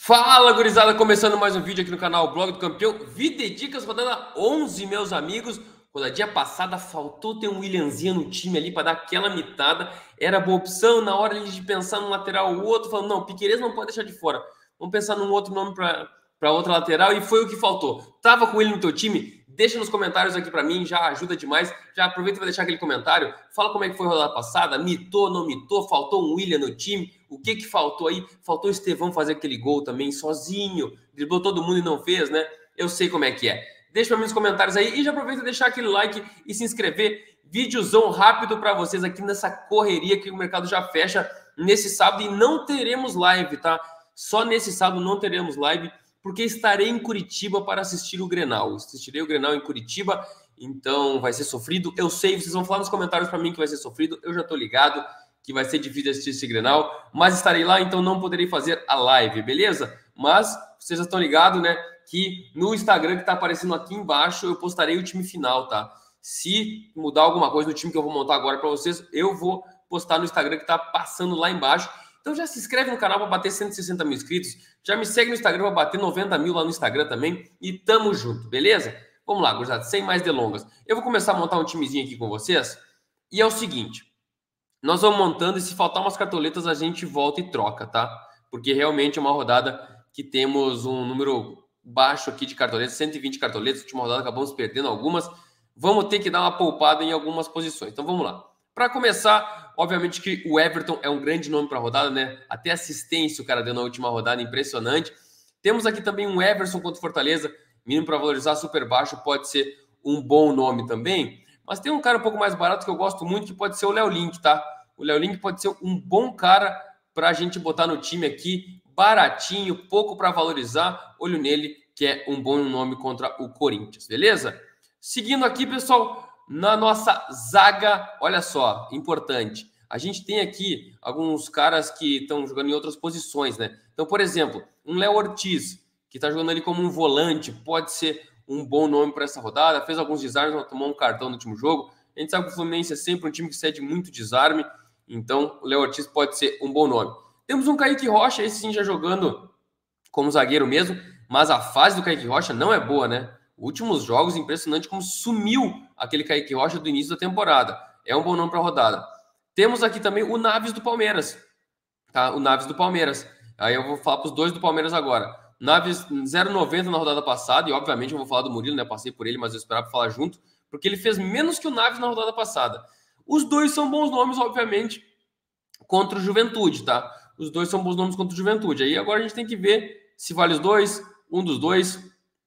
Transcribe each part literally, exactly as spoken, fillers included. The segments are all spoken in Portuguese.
Fala, gurizada, começando mais um vídeo aqui no canal Blog do Campeão. Vida e dicas, rodada onze, meus amigos. Rodadinha passada faltou ter um Williamzinho no time ali para dar aquela mitada. Era boa opção na hora de pensar num lateral ou outro, falando, não, Piquerez não pode deixar de fora. Vamos pensar num outro nome para outra lateral e foi o que faltou. Tava com ele no teu time? Deixa nos comentários aqui para mim, já ajuda demais. Já aproveita para deixar aquele comentário. Fala como é que foi a rodada passada, mitou, não mitou, faltou um William no time. O que que faltou aí? Faltou o Estevão fazer aquele gol também sozinho. Driblou todo mundo e não fez, né? Eu sei como é que é. Deixa para mim nos comentários aí e já aproveita para deixar aquele like e se inscrever. Videozão rápido para vocês aqui nessa correria que o mercado já fecha nesse sábado e não teremos live, tá? Só nesse sábado não teremos live porque estarei em Curitiba para assistir o Grenal. Assistirei o Grenal em Curitiba, então vai ser sofrido. Eu sei, vocês vão falar nos comentários para mim que vai ser sofrido. Eu já tô ligado que vai ser difícil assistir esse Grenal, mas estarei lá, então não poderei fazer a live, beleza? Mas vocês já estão ligados, né, que no Instagram que tá aparecendo aqui embaixo, eu postarei o time final, tá? Se mudar alguma coisa no time que eu vou montar agora para vocês, eu vou postar no Instagram que tá passando lá embaixo. Então já se inscreve no canal para bater cento e sessenta mil inscritos, já me segue no Instagram para bater noventa mil lá no Instagram também, e tamo junto, beleza? Vamos lá, gurizada, sem mais delongas. Eu vou começar a montar um timezinho aqui com vocês, e é o seguinte... Nós vamos montando e se faltar umas cartoletas a gente volta e troca, tá? Porque realmente é uma rodada que temos um número baixo aqui de cartoletas, cento e vinte cartoletas. Na última rodada acabamos perdendo algumas. Vamos ter que dar uma poupada em algumas posições. Então vamos lá. Para começar, obviamente que o Everton é um grande nome para a rodada, né? Até assistência o cara deu na última rodada, impressionante. Temos aqui também um Everson contra o Fortaleza, mínimo para valorizar super baixo, pode ser um bom nome também. Mas tem um cara um pouco mais barato que eu gosto muito, que pode ser o Léo Link, tá? O Léo Link pode ser um bom cara para a gente botar no time aqui, baratinho, pouco para valorizar. Olho nele, que é um bom nome contra o Corinthians, beleza? Seguindo aqui, pessoal, na nossa zaga, olha só, importante. A gente tem aqui alguns caras que estão jogando em outras posições, né? Então, por exemplo, um Léo Ortiz, que está jogando ali como um volante, pode ser um bom nome para essa rodada, fez alguns desarmes, tomou um cartão no último jogo. A gente sabe que o Fluminense é sempre um time que cede muito desarme, então o Léo Ortiz pode ser um bom nome. Temos um Kaique Rocha, esse sim já jogando como zagueiro mesmo, mas a fase do Kaique Rocha não é boa, né? Últimos jogos, impressionante como sumiu aquele Kaique Rocha do início da temporada. É um bom nome para a rodada. Temos aqui também o Naves do Palmeiras, tá? O Naves do Palmeiras. Aí eu vou falar para os dois do Palmeiras agora. Naves zero vírgula noventa na rodada passada, e obviamente eu vou falar do Murilo, né? Passei por ele, mas eu esperava falar junto, porque ele fez menos que o Naves na rodada passada. Os dois são bons nomes, obviamente, contra o Juventude, tá? Os dois são bons nomes contra o Juventude. Aí agora a gente tem que ver se vale os dois, um dos dois.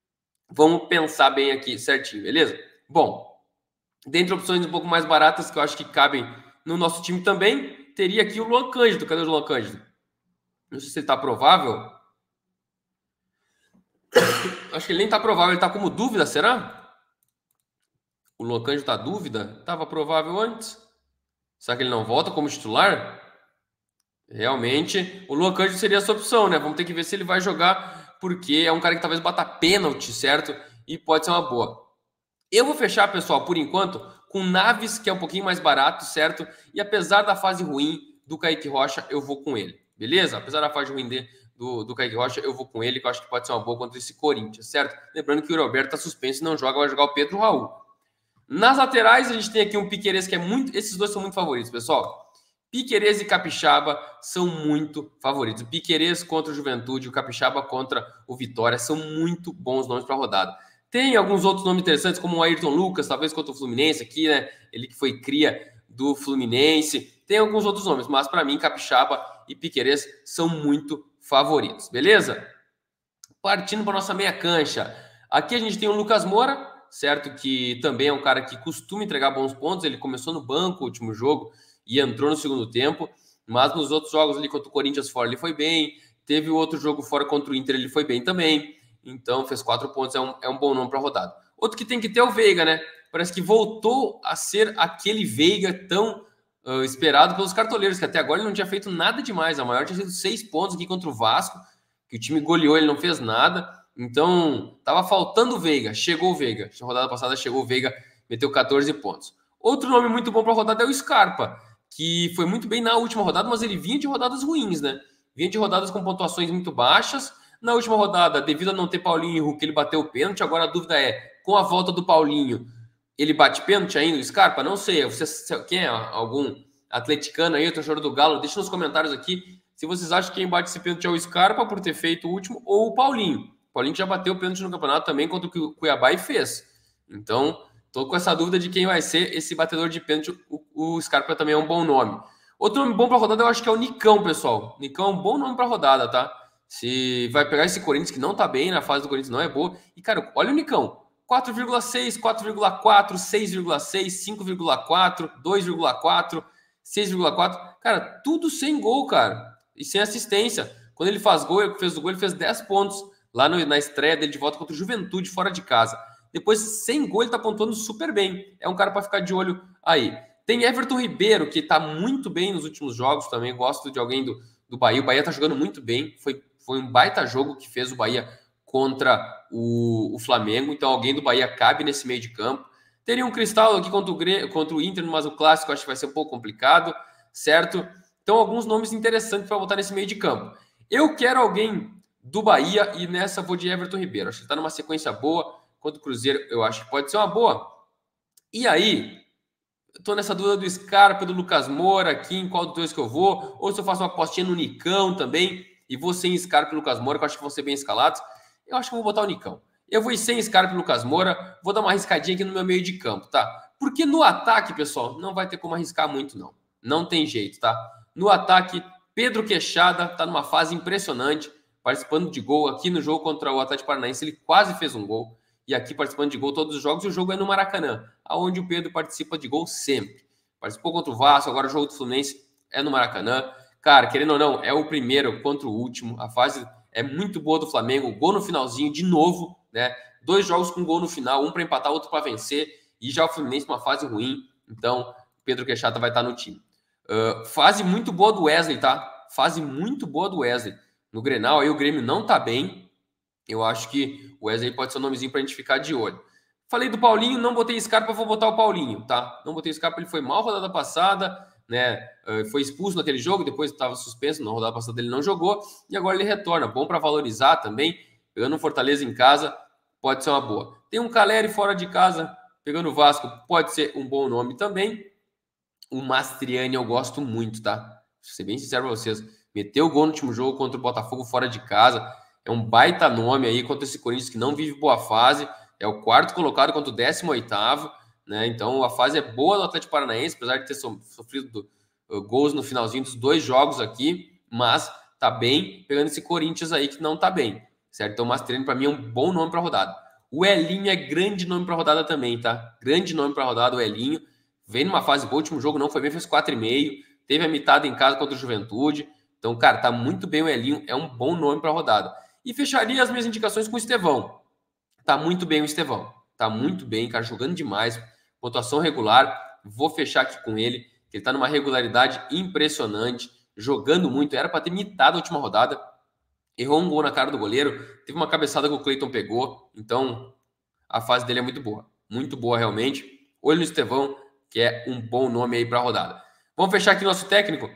Vamos pensar bem aqui certinho, beleza? Bom, dentre opções um pouco mais baratas, que eu acho que cabem no nosso time também, teria aqui o Luan Cândido. Cadê o Luan Cândido? Não sei se ele tá provável. Acho que ele nem tá provável, ele tá como dúvida, será? O Luan Cândido tá dúvida? Tava provável antes. Será que ele não volta como titular? Realmente, o Luan Cândido seria essa opção, né? Vamos ter que ver se ele vai jogar, porque é um cara que talvez bata pênalti, certo? E pode ser uma boa. Eu vou fechar, pessoal, por enquanto, com Naves, que é um pouquinho mais barato, certo? E apesar da fase ruim do Kaique Rocha, eu vou com ele, beleza? Apesar da fase ruim dele, Do, do Kaique Rocha, eu vou com ele, que eu acho que pode ser uma boa contra esse Corinthians, certo? Lembrando que o Roberto tá suspenso e não joga, vai jogar o Pedro Raul. Nas laterais, a gente tem aqui um Piquerez que é muito... Esses dois são muito favoritos, pessoal. Piquerez e Capixaba são muito favoritos. O Piquerez contra o Juventude, o Capixaba contra o Vitória, são muito bons nomes para a rodada. Tem alguns outros nomes interessantes, como o Ayrton Lucas, talvez contra o Fluminense aqui, né? Ele que foi cria do Fluminense. Tem alguns outros nomes, mas para mim, Capixaba e Piquerez são muito favoritos, beleza? Partindo para nossa meia cancha. Aqui a gente tem o Lucas Moura, certo? Que também é um cara que costuma entregar bons pontos. Ele começou no banco o último jogo e entrou no segundo tempo, mas nos outros jogos ali contra o Corinthians fora ele foi bem. Teve o outro jogo fora contra o Inter, ele foi bem também. Então fez quatro pontos, é um, é um bom nome para a rodada. Outro que tem que ter é o Veiga, né? Parece que voltou a ser aquele Veiga tão Uh, esperado pelos cartoleiros, que até agora ele não tinha feito nada demais. A maior tinha sido seis pontos aqui contra o Vasco, que o time goleou, ele não fez nada. Então, tava faltando o Veiga. Chegou o Veiga. Na rodada passada chegou o Veiga, meteu quatorze pontos. Outro nome muito bom para a rodada é o Scarpa, que foi muito bem na última rodada, mas ele vinha de rodadas ruins, né? Vinha de rodadas com pontuações muito baixas, Na última rodada, devido a não ter Paulinho e Hulk, ele bateu o pênalti. Agora a dúvida é, com a volta do Paulinho, ele bate pênalti ainda, o Scarpa? Não sei. Você, quem é algum atleticano aí, o torcedor do Galo? Deixa nos comentários aqui se vocês acham que quem bate esse pênalti é o Scarpa por ter feito o último ou o Paulinho. O Paulinho já bateu o pênalti no campeonato também contra o Cuiabá e fez. Então, tô com essa dúvida de quem vai ser esse batedor de pênalti. O, o Scarpa também é um bom nome. Outro nome bom para rodada eu acho que é o Nicão, pessoal. Nicão é um bom nome para rodada, tá? Se vai pegar esse Corinthians que não tá bem, na fase do Corinthians não é boa. E, cara, olha o Nicão. quatro vírgula seis, quatro vírgula quatro, seis vírgula seis, cinco vírgula quatro, dois vírgula quatro, seis vírgula quatro. Cara, tudo sem gol, cara. E sem assistência. Quando ele faz gol, ele fez o gol, ele fez dez pontos lá no, na estreia dele de volta contra o Juventude, fora de casa. Depois, sem gol, ele tá pontuando super bem. É um cara para ficar de olho aí. Tem Everton Ribeiro, que tá muito bem nos últimos jogos também. Gosto de alguém do, do Bahia. O Bahia tá jogando muito bem. Foi, foi um baita jogo que fez o Bahia contra o, o Flamengo. Então, alguém do Bahia cabe nesse meio de campo. Teria um Cristal aqui contra o, contra o Inter, mas o clássico acho que vai ser um pouco complicado, certo? Então, alguns nomes interessantes para botar nesse meio de campo. Eu quero alguém do Bahia e nessa vou de Everton Ribeiro. Acho que está numa sequência boa. Contra o Cruzeiro, eu acho que pode ser uma boa. E aí, eu tô nessa dúvida do Scarpa, do Lucas Moura aqui, em qual dos dois que eu vou. Ou se eu faço uma apostinha no Nicão também, e vou sem Scarpa e Lucas Moura, que eu acho que vão ser bem escalados. Eu acho que eu vou botar o Nicão. Eu vou ir sem Scarpa e Lucas Moura, vou dar uma arriscadinha aqui no meu meio de campo, tá? Porque no ataque, pessoal, não vai ter como arriscar muito, não. Não tem jeito, tá? No ataque, Pedro Queixada tá numa fase impressionante, participando de gol aqui no jogo contra o Atlético Paranaense, ele quase fez um gol. E aqui participando de gol todos os jogos, e o jogo é no Maracanã, aonde o Pedro participa de gol sempre. Participou contra o Vasco, agora o jogo do Fluminense é no Maracanã. Cara, querendo ou não, é o primeiro contra o último. A fase é muito boa do Flamengo, gol no finalzinho de novo, né? Dois jogos com gol no final, um para empatar, outro para vencer, e já o Fluminense uma fase ruim, então Pedro Queixada vai estar no time. Uh, fase muito boa do Wesley, tá? Fase muito boa do Wesley. No Grenal aí o Grêmio não tá bem. Eu acho que o Wesley pode ser um nomezinho pra gente ficar de olho. Falei do Paulinho, não botei Scarpa, vou botar o Paulinho, tá? Não botei Scarpa, ele foi mal rodada passada, né? Foi expulso naquele jogo, depois estava suspenso, na rodada passada ele não jogou, e agora ele retorna. Bom para valorizar também, pegando o Fortaleza em casa, pode ser uma boa. Tem um Caleri fora de casa, pegando o Vasco, pode ser um bom nome também. O Mastriani eu gosto muito, tá? Vou ser bem sincero pra vocês. Meteu o gol no último jogo contra o Botafogo fora de casa. É um baita nome aí contra esse Corinthians que não vive boa fase. É o quarto colocado contra o décimo oitavo, né? Então a fase é boa do Atlético Paranaense, apesar de ter sofrido do, uh, gols no finalzinho dos dois jogos aqui, mas tá bem pegando esse Corinthians aí que não tá bem, certo? Então o Mastriani para mim é um bom nome para rodada. O Elinho é grande nome para rodada também, tá? Grande nome para rodada o Elinho. Vem numa fase boa, o último jogo não foi bem, fez quatro e meio, teve a mitada em casa contra o Juventude. Então, cara, tá muito bem o Elinho, é um bom nome para rodada. E fecharia as minhas indicações com o Estevão. Tá muito bem o Estevão. Tá muito bem, cara, jogando demais. Pontuação regular. Vou fechar aqui com ele, que ele tá numa regularidade impressionante, jogando muito. Era para ter mitado a última rodada. Errou um gol na cara do goleiro. Teve uma cabeçada que o Cleiton pegou. Então, a fase dele é muito boa. Muito boa, realmente. Olho no Estevão, que é um bom nome aí para rodada. Vamos fechar aqui nosso técnico.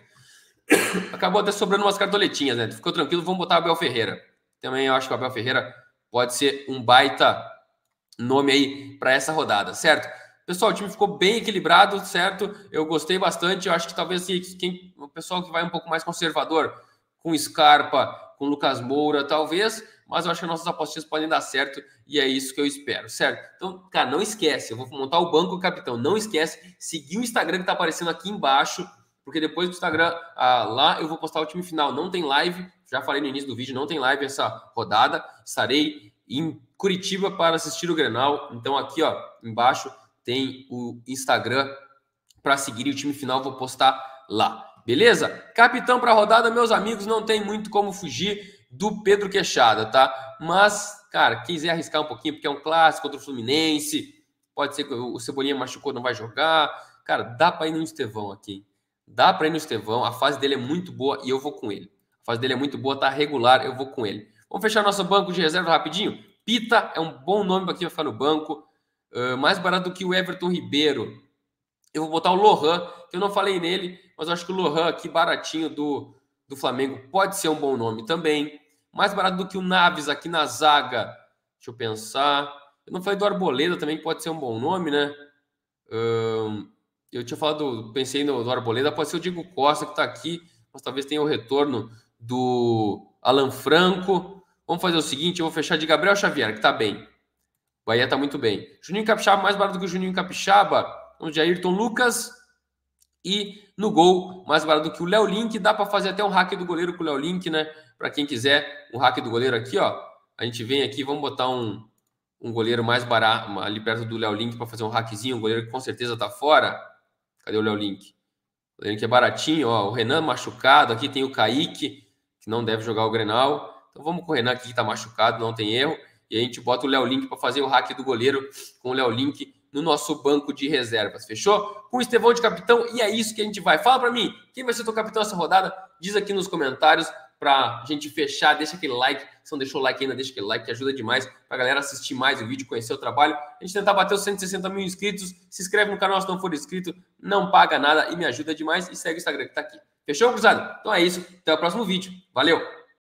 Acabou até sobrando umas cartoletinhas, né? Ficou tranquilo, vamos botar o Abel Ferreira. Também eu acho que o Abel Ferreira pode ser um baita nome aí para essa rodada, certo? Pessoal, o time ficou bem equilibrado, certo? Eu gostei bastante. Eu acho que talvez assim, quem, o pessoal que vai um pouco mais conservador, com Scarpa, com Lucas Moura, talvez, mas eu acho que nossas apostas podem dar certo e é isso que eu espero, certo? Então, cara, não esquece, eu vou montar o banco do capitão. Não esquece, seguir o Instagram que tá aparecendo aqui embaixo, porque depois do Instagram, ah, lá eu vou postar o time final. Não tem live, já falei no início do vídeo, não tem live essa rodada. Estarei em Curitiba para assistir o Grenal. Então aqui, ó, embaixo tem o Instagram para seguir e o time final vou postar lá. Beleza? Capitão para a rodada, meus amigos, não tem muito como fugir do Pedro Queixada, tá? Mas, cara, quem quiser arriscar um pouquinho, porque é um clássico contra o Fluminense, pode ser que o Cebolinha machucou, não vai jogar. Cara, dá para ir no Estevão aqui. Dá para ir no Estevão, a fase dele é muito boa e eu vou com ele. A fase dele é muito boa, tá regular, eu vou com ele. Vamos fechar nosso banco de reserva rapidinho? Pita é um bom nome para quem vai ficar no banco. Uh, mais barato do que o Everton Ribeiro. Eu vou botar o Lohan, que eu não falei nele, mas eu acho que o Lohan aqui, baratinho do, do Flamengo, pode ser um bom nome também. mais barato do que o Naves aqui na zaga. Deixa eu pensar. Eu não falei do Arboleda também, que pode ser um bom nome, né? Um, eu tinha falado, pensei no, no Arboleda, pode ser o Diego Costa que tá aqui, mas talvez tenha o retorno do Alan Franco. Vamos fazer o seguinte, eu vou fechar de Gabriel Xavier, que tá bem. O Bahia tá muito bem. Juninho Capixaba, mais barato do que o Juninho Capixaba. Vamos de Ayrton Lucas. E no gol, mais barato do que o Léo Link. Dá para fazer até um hack do goleiro com o Léo Link, né? Para quem quiser, um hack do goleiro aqui, ó. A gente vem aqui, vamos botar um, um goleiro mais barato ali perto do Léo Link para fazer um hackzinho. Um goleiro que com certeza tá fora. Cadê o Léo Link? O Léo Link é baratinho, ó. O Renan machucado. Aqui tem o Kaique, que não deve jogar o Grenal. Então vamos com o Renan aqui que tá machucado, não tem erro. E a gente bota o Léo Link para fazer o hack do goleiro com o Léo Link no nosso banco de reservas, fechou? Com o Estevão de capitão, e é isso que a gente vai. Fala para mim, quem vai ser o teu capitão essa rodada? Diz aqui nos comentários pra gente fechar. Deixa aquele like, se não deixou o like ainda, deixa aquele like que ajuda demais pra galera assistir mais o vídeo, conhecer o trabalho. A gente tentar bater os cento e sessenta mil inscritos. Se inscreve no canal se não for inscrito, não paga nada e me ajuda demais. E segue o Instagram que tá aqui. Fechou, cruzado? Então é isso, até o próximo vídeo. Valeu!